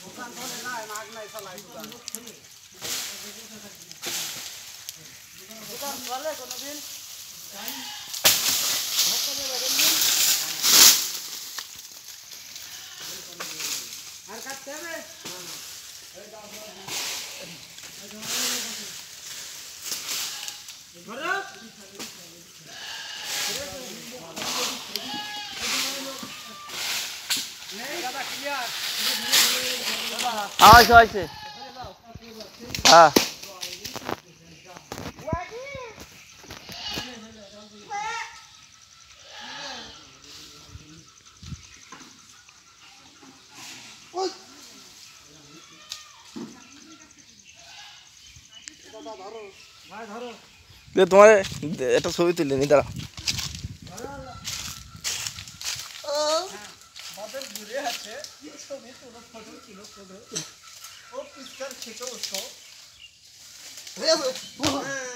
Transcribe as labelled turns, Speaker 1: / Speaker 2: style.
Speaker 1: দোকান চলে না নাগ নাই চালাই দোকান দোকান চলে কোনোদিন আর কাটতে হবে
Speaker 2: আছে হ্যাঁ তোমার একটা ছবি তুলে নি দাঁড়া
Speaker 1: घूरे আছে ছবি তুলো ফটো কিলো ফটো ও পিস্কার ছিল उसको